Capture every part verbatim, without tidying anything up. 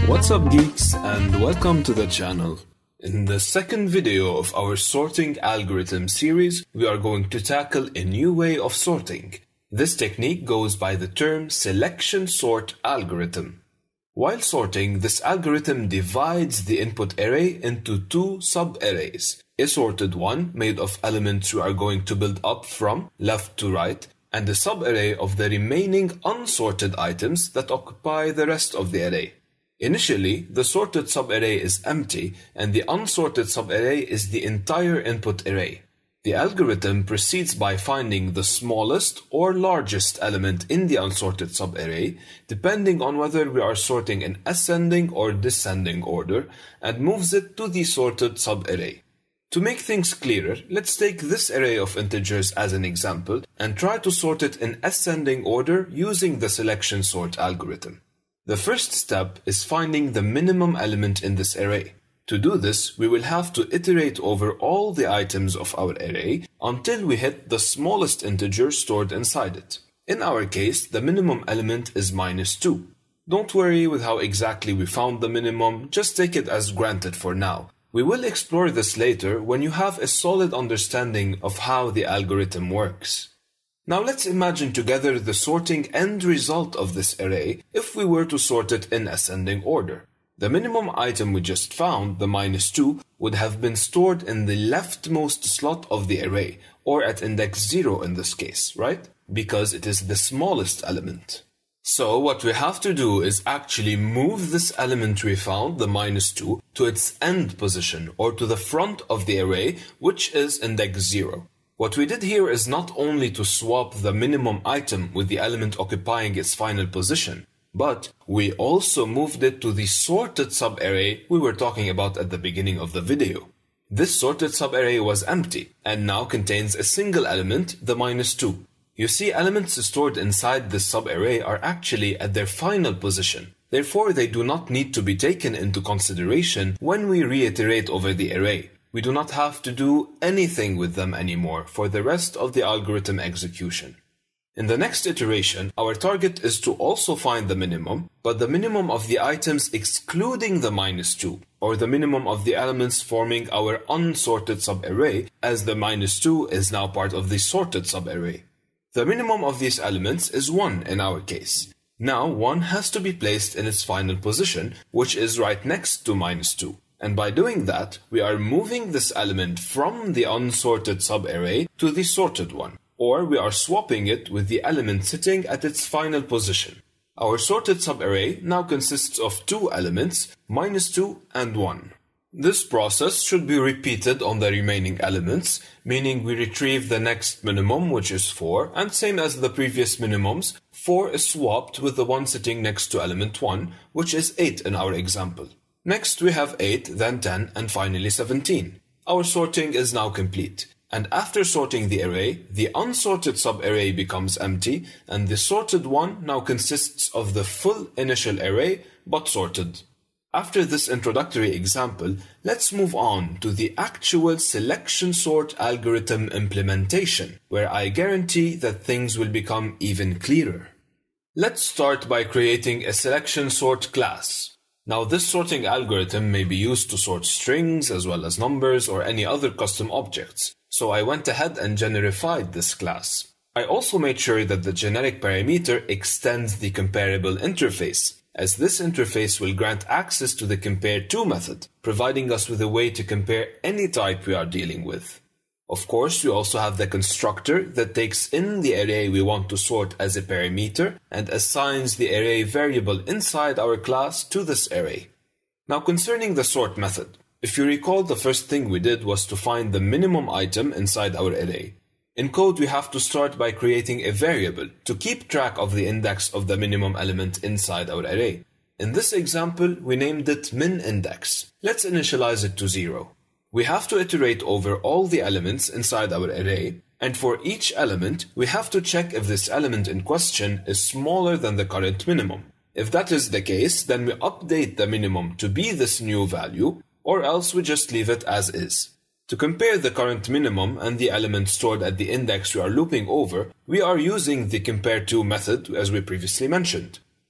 What's up, geeks, and welcome to the channel. In the second video of our sorting algorithm series, we are going to tackle a new way of sorting. This technique goes by the term selection sort algorithm. While sorting, this algorithm divides the input array into two sub-arrays. A sorted one made of elements we are going to build up from left to right, and a sub-array of the remaining unsorted items that occupy the rest of the array. Initially, the sorted subarray is empty and the unsorted subarray is the entire input array. The algorithm proceeds by finding the smallest or largest element in the unsorted subarray, depending on whether we are sorting in ascending or descending order, and moves it to the sorted subarray. To make things clearer, let's take this array of integers as an example and try to sort it in ascending order using the selection sort algorithm. The first step is finding the minimum element in this array. To do this, we will have to iterate over all the items of our array until we hit the smallest integer stored inside it. In our case, the minimum element is minus two. Don't worry with how exactly we found the minimum, just take it as granted for now. We will explore this later when you have a solid understanding of how the algorithm works. Now let's imagine together the sorting end result of this array if we were to sort it in ascending order. The minimum item we just found, the minus two, would have been stored in the leftmost slot of the array, or at index zero in this case, right? Because it is the smallest element. So what we have to do is actually move this element we found, the minus two, to its end position, or to the front of the array, which is index zero. What we did here is not only to swap the minimum item with the element occupying its final position, but we also moved it to the sorted subarray we were talking about at the beginning of the video. This sorted subarray was empty and now contains a single element, the minus two. You see, elements stored inside this subarray are actually at their final position. Therefore, they do not need to be taken into consideration when we reiterate over the array. We do not have to do anything with them anymore for the rest of the algorithm execution. In the next iteration, our target is to also find the minimum, but the minimum of the items excluding the minus two, or the minimum of the elements forming our unsorted subarray, as the minus two is now part of the sorted subarray. The minimum of these elements is one in our case. Now one has to be placed in its final position, which is right next to minus two. And by doing that, we are moving this element from the unsorted subarray to the sorted one, or we are swapping it with the element sitting at its final position. Our sorted subarray now consists of two elements, minus two and one. This process should be repeated on the remaining elements, meaning we retrieve the next minimum, which is four, and same as the previous minimums, four is swapped with the one sitting next to element one, which is eight in our example. Next we have eight, then ten, and finally seventeen. Our sorting is now complete. And after sorting the array, the unsorted subarray becomes empty, and the sorted one now consists of the full initial array, but sorted. After this introductory example, let's move on to the actual selection sort algorithm implementation, where I guarantee that things will become even clearer. Let's start by creating a selection sort class. Now this sorting algorithm may be used to sort strings as well as numbers or any other custom objects, so I went ahead and generified this class. I also made sure that the generic parameter extends the comparable interface, as this interface will grant access to the compareTo method, providing us with a way to compare any type we are dealing with. Of course, we also have the constructor that takes in the array we want to sort as a parameter and assigns the array variable inside our class to this array. Now concerning the sort method, if you recall, the first thing we did was to find the minimum item inside our array. In code, we have to start by creating a variable to keep track of the index of the minimum element inside our array. In this example, we named it minIndex. Let's initialize it to zero. We have to iterate over all the elements inside our array, and for each element, we have to check if this element in question is smaller than the current minimum. If that is the case, then we update the minimum to be this new value, or else we just leave it as is. To compare the current minimum and the element stored at the index we are looping over, we are using the compareTo method as we previously mentioned.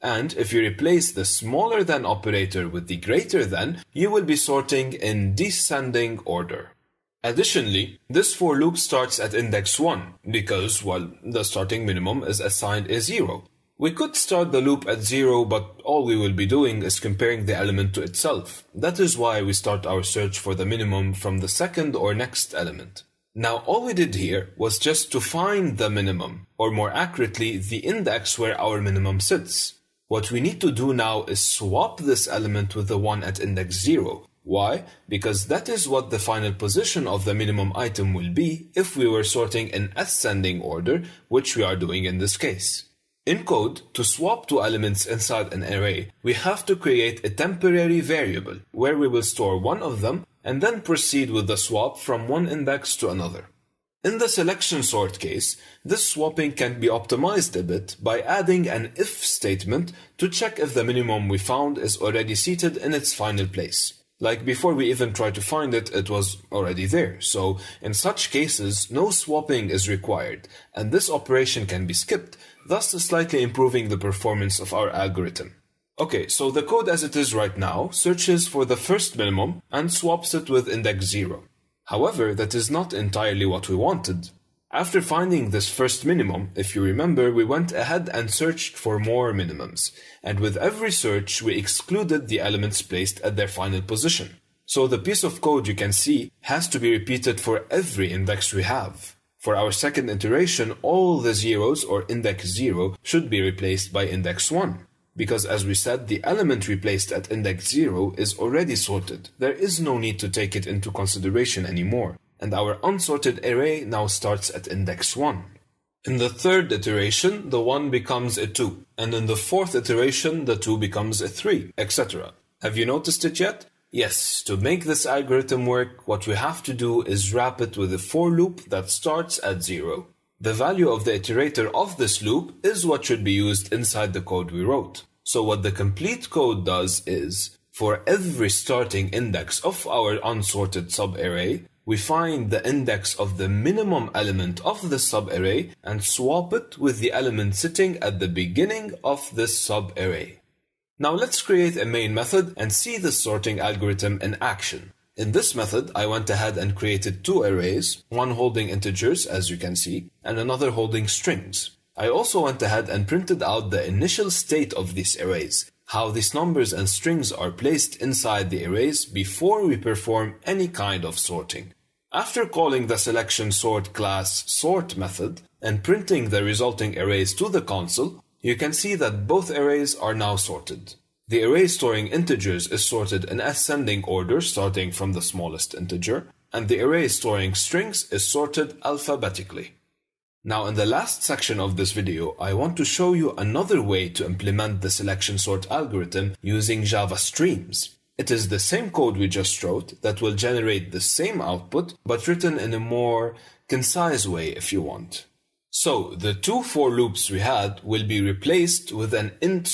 And if you replace the smaller than operator with the greater than, you will be sorting in descending order. Additionally, this for loop starts at index one because, well, the starting minimum is assigned a zero. We could start the loop at zero, but all we will be doing is comparing the element to itself. That is why we start our search for the minimum from the second or next element. Now, all we did here was just to find the minimum, or more accurately, the index where our minimum sits. What we need to do now is swap this element with the one at index zero. Why? Because that is what the final position of the minimum item will be if we were sorting in ascending order, which we are doing in this case. In code, to swap two elements inside an array, we have to create a temporary variable where we will store one of them and then proceed with the swap from one index to another. In the selection sort case, this swapping can be optimized a bit by adding an if statement to check if the minimum we found is already seated in its final place. Like before we even try to find it, it was already there. So in such cases, no swapping is required, and this operation can be skipped, thus slightly improving the performance of our algorithm. Okay, so the code as it is right now searches for the first minimum and swaps it with index zero. However, that is not entirely what we wanted. After finding this first minimum, if you remember, we went ahead and searched for more minimums, and with every search we excluded the elements placed at their final position. So the piece of code you can see has to be repeated for every index we have. For our second iteration, all the zeros or index zero should be replaced by index one. Because as we said, the element replaced at index zero is already sorted. There is no need to take it into consideration anymore. And our unsorted array now starts at index one. In the third iteration, the one becomes a two, and in the fourth iteration, the two becomes a three, et cetera. Have you noticed it yet? Yes, to make this algorithm work, what we have to do is wrap it with a for loop that starts at zero. The value of the iterator of this loop is what should be used inside the code we wrote. So what the complete code does is, for every starting index of our unsorted subarray, we find the index of the minimum element of the subarray and swap it with the element sitting at the beginning of this subarray. Now let's create a main method and see the sorting algorithm in action. In this method, I went ahead and created two arrays, one holding integers, as you can see, and another holding strings. I also went ahead and printed out the initial state of these arrays, how these numbers and strings are placed inside the arrays before we perform any kind of sorting. After calling the selection sort class sort method and printing the resulting arrays to the console, you can see that both arrays are now sorted. The array storing integers is sorted in ascending order starting from the smallest integer, and the array storing strings is sorted alphabetically. Now in the last section of this video, I want to show you another way to implement the selection sort algorithm using Java streams. It is the same code we just wrote that will generate the same output, but written in a more concise way if you want. So the two for loops we had will be replaced with an int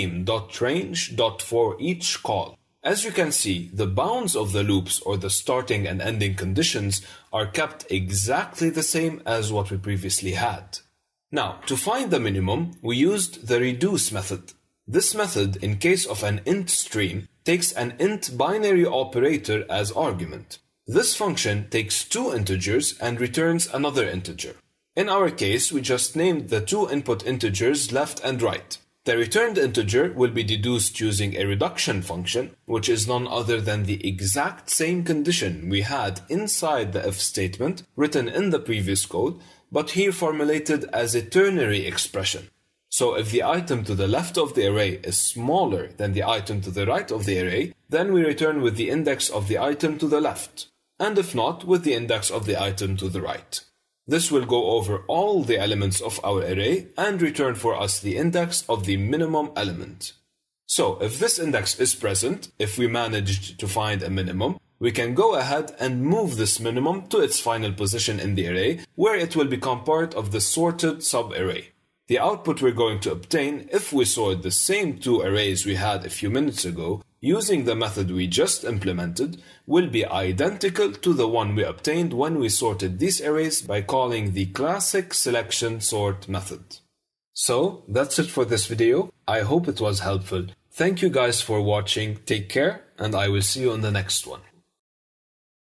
stream.range.forEach call. As you can see, the bounds of the loops or the starting and ending conditions are kept exactly the same as what we previously had. Now, to find the minimum, we used the reduce method. This method, in case of an int stream, takes an int binary operator as argument. This function takes two integers and returns another integer. In our case, we just named the two input integers left and right. The returned integer will be deduced using a reduction function, which is none other than the exact same condition we had inside the if statement written in the previous code, but here formulated as a ternary expression. So if the item to the left of the array is smaller than the item to the right of the array, then we return with the index of the item to the left, and if not, with the index of the item to the right. This will go over all the elements of our array and return for us the index of the minimum element. So if this index is present, if we managed to find a minimum, we can go ahead and move this minimum to its final position in the array, where it will become part of the sorted subarray. The output we're going to obtain if we sort the same two arrays we had a few minutes ago using the method we just implemented will be identical to the one we obtained when we sorted these arrays by calling the classic selection sort method. So that's it for this video. I hope it was helpful. Thank you guys for watching. Take care, and I will see you on the next one.